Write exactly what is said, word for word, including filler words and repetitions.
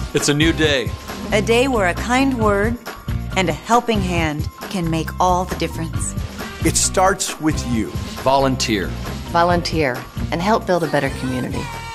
It's a new day. A day where a kind word and a helping hand can make all the difference. It starts with you. Volunteer. Volunteer and help build a better community.